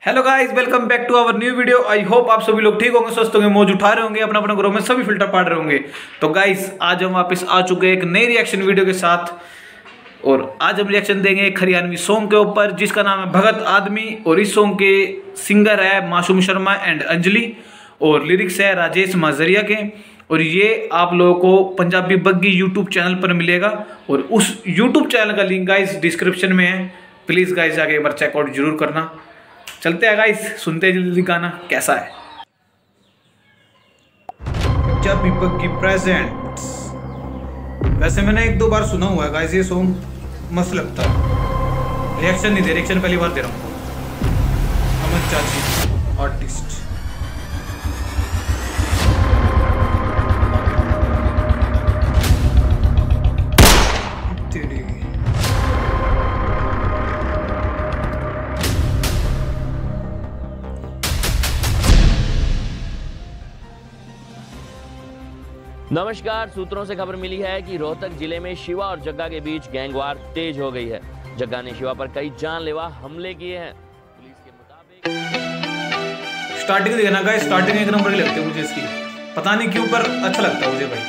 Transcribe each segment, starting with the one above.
Hello guys, welcome back to our new video. I hope आप सभी लोग ठीक होंगे, स्वस्थ होंगे, मौज उठा रहे होंगे, अपना अपना घरों में सभी फिल्टर पाड़ रहे होंगे। तो गाइस आज हम वापस आ चुके हैं एक नई रिएक्शन वीडियो के साथ। और आज हम रिएक्शन देंगे एक हरियाणवी सॉन्ग के ऊपर जिसका नाम है भगत आदमी। और इस सॉन्ग के सिंगर है मासूम शर्मा एंड अंजलि और लिरिक्स है राजेश माजरिया के। और ये आप लोगों को पंजाबी बग्गी यूट्यूब चैनल पर मिलेगा और उस यूट्यूब चैनल का लिंक गाइस डिस्क्रिप्शन में है। प्लीज़ गाइस जाके एक बार चेकआउट जरूर करना। चलते हैं गाइस, सुनते हैं जल्दी गाना कैसा है। पंजाबी बग्गी प्रेजेंट। वैसे मैंने एक दो बार सुना हुआ है गाइस, ये सॉन्ग मस्त लगता है। रिएक्शन नहीं दे, रिएक्शन पहली बार दे रहा हूँ। अमन चाची आर्टिस्ट। नमस्कार। सूत्रों से खबर मिली है कि रोहतक जिले में शिवा और जग्गा के बीच गैंगवार तेज हो गई है। जग्गा ने शिवा पर कई जानलेवा हमले किए हैं। पुलिस के मुताबिक स्टार्टिंग देखना गाइस, स्टार्टिंग एक नंबर की लगती है मुझे इसकी, पता नहीं क्यों पर अच्छा लगता है मुझे भाई।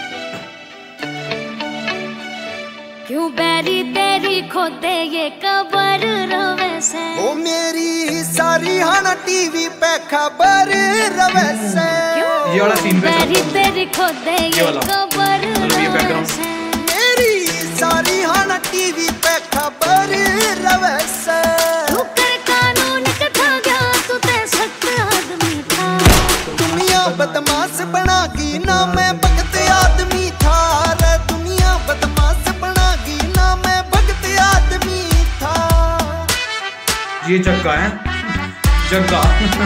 क्यों बैरी तेरी खोदे ये कबर रवे से, ओ मेरी सारी हाना टीवी पे खबर रवे से। ये वाला सीन पे बैरी तेरी खोदे ये कबर रवे से, मेरी सारी हाना टीवी पे खबर रवे से। तू कर कानून कथा गया तू ते सख्त आदमी था। दुनिया बदमाश बना गई ना मैं भगत आदमी था रे। दुनिया बदमाश बना गई ना मैं भगत आदमी था। ये जग्गा है, जग्गा।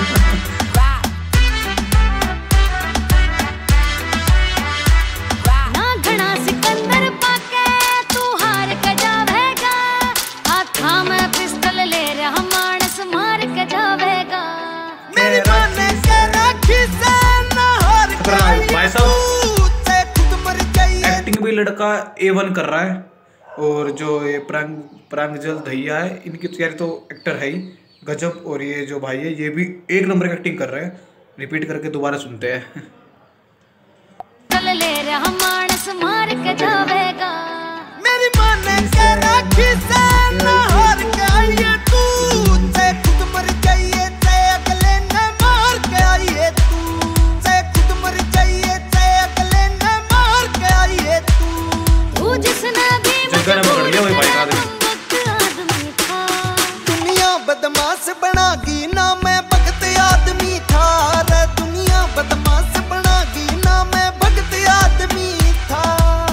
ना घना सिकंदर पाके तू हार के जावेगा। हाथा में पिस्तल ले रहा मानस मार के जावेगा। मेरी माने के राखी से ना हार के भाई साहब से खुद मर गई। एक्टिंग भी लड़का A1 कर रहा है। और जो ये प्रांजल दहिया है, इनकी तैयारी तो एक्टर है ही गजब। और ये जो भाई है ये भी एक नंबर की एक्टिंग कर रहे हैं। रिपीट करके दोबारा सुनते हैं। चल ले रहा मानस मार के जावेगा। मेरी माने के राखी से ना हार के आई है तू। से खुद मर गई है से अगले ने मार के आई है तू। से खुद मर गई है से अगले ने मार के आई है तू। तू जिसने भी जग्गा ने पकड़ लिया वही भाई का आदमी था। दुनिया बदमाश बना गई ना मैं भगत आदमी था रे। दुनिया बदमाश बना गई ना मैं भगत आदमी था।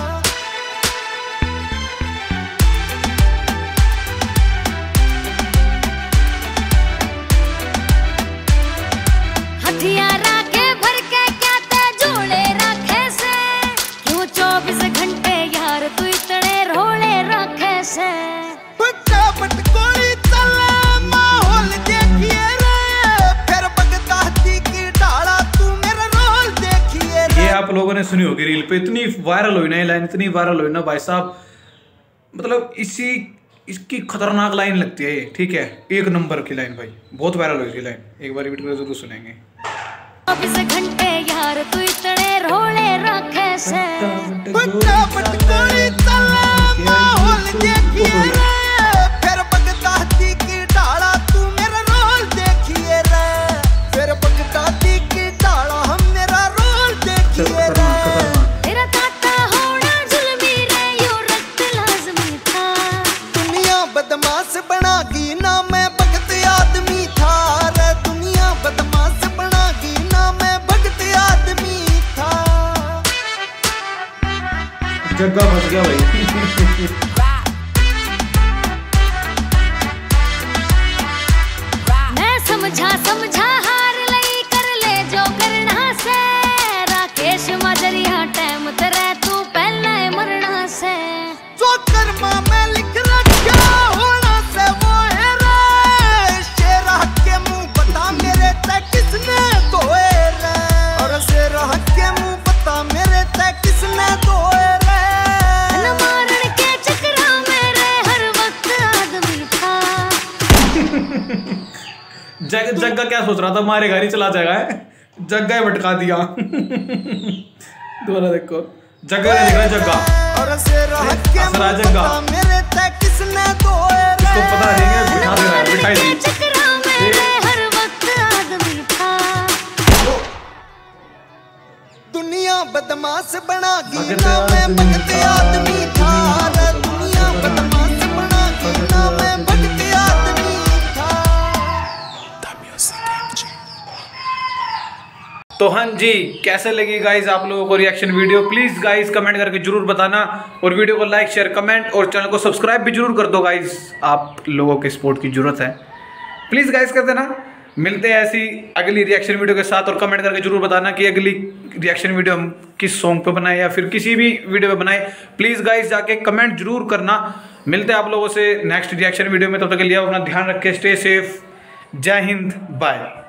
हथियार आके भर के क्या ते जोड़े रखे से। क्यों 24 घंटे यार तू इतने रोले रखे से। फटाफट गोली चले माहौल देखिए रे। फिर भगत हाथी की ढाला तू मेरा रोल देखिए रे। ये आप लोगों ने सुनी होगी रील पे, इतनी वायरल हुई ना ये लाइन, इतनी वायरल हुई ना भाई साहब। मतलब इसकी खतरनाक लाइन लगती है ये, ठीक है। एक नंबर की लाइन भाई, बहुत वायरल हुई थी लाइन। एक बार रिपीट करके जरूर सुनेंगे। 24 घंटे यार तू इतने रोले रखे से। फटाफट गोली चले माहौल देखिए रे। फिर भगत हाथी की ढाला तू मेरा रोल देखिए रे। फिर भगत हाथी की ढाला हम मेरा रोल देखिए रे। तेरा ताता होना जुल्मी रे यो रक्त लाजमी था। दुनिया बदमाश बना गई ना मैं भगत आदमी था रे। दुनिया बदमाश बना गई ना मैं भगत आदमी था। जग्गा फंस गया भाई। मैं समझा हार लई कर ले जो करना से। राकेश माजरिया टाइम तेरे तू पहले मरना से। जो कर्मा में लिख रखा होना से वो है रे। शेरा के मुंह बता मेरे ते किसने धोए रे। और शेरा के मुंह बता मेरे ते किसने धोए रे। न मारन के चक्कर जग्गा क्या सोच रहा था, मारे घर ही चला जाएगा, जग्गा ही भटका दिया। दोबारा देखो, जग्गा नहीं दिख रहा, जग्गा असरा जग्गा, इसको पता नहीं है, बिठा दे रहा है, बिठाई दी। दुनिया बदमाश बना गी ना मैं भटके आदमी था, दुनिया बदमाश बना गी ना मैं भटके आदमी था। तो हाँ जी, कैसे लगी गाइज आप लोगों को reaction video? Please guys comment करके जरूर बताना, और वीडियो को लाइक शेयर कमेंट और चैनल को सब्सक्राइब भी जरूर कर दो गाइज, आप लोगों के सपोर्ट की जरूरत है, प्लीज गाइज कर देना। मिलते हैं ऐसी अगली रिएक्शन वीडियो के साथ, और कमेंट करके जरूर बताना कि अगली रिएक्शन वीडियो हम किस सॉन्ग पे बनाए या फिर किसी भी वीडियो पे बनाए। प्लीज गाइज जाके कमेंट जरूर करना। मिलते हैं आप लोगों से नेक्स्ट रिएक्शन वीडियो में, तब तक के लिए अपना ध्यान रखें, स्टे सेफ, जय हिंद, बाय।